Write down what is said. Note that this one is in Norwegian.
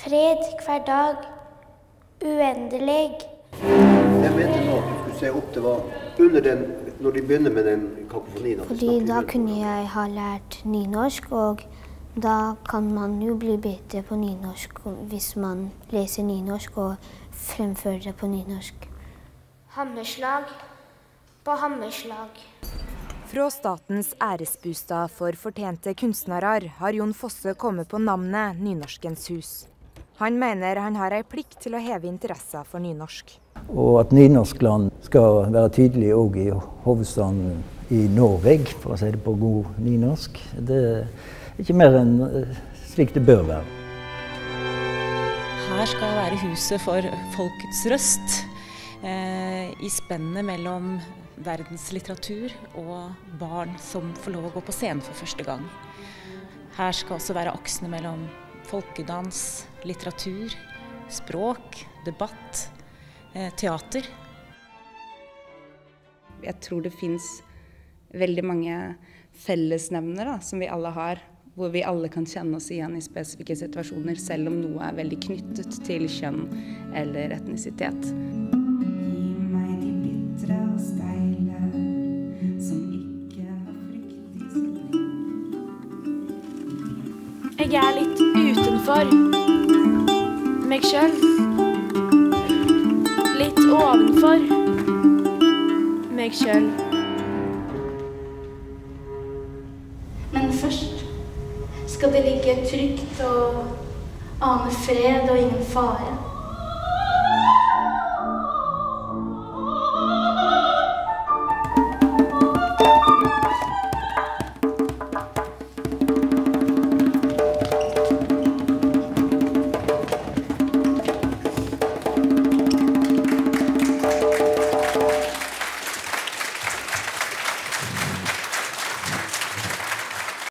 Fred hver dag, uendelig. Jeg mente nå at du skulle se opp, det var under den, når de begynner med den kakofonien. Fordi da kunne jeg ha lært nynorsk, og da kan man jo bli bedre på nynorsk hvis man leser nynorsk og fremfører det på nynorsk. Hammerslag på hammerslag. Fra Statens æresbostad for fortjente kunstnere har Jon Fosse kommet på navnet Nynorskens hus. Han mener han har en plikt til å heve interessen for nynorsk. Og at Nynorskland skal være tydelig også i hovedstaden i Norge, for å si det på god nynorsk. Det er ikke mer enn slik det bør være. Her skal være huset for folkets røst, i spennet mellom verdenslitteratur og barn som får lov å gå på scenen for første gang. Her skal også være aksene mellom folkedans, litteratur, språk, debatt, teater. Jeg tror det finnes veldig mange fellesnevnere som vi alle har, hvor vi alle kan kjenne oss igjen i spesifikke situasjoner, selv om noe er veldig knyttet til kjønn eller etnisitet. Jeg er litt utenfor meg selv, litt ovenfor meg selv. Men først skal det ligge trygt og ane fred og ingen fare.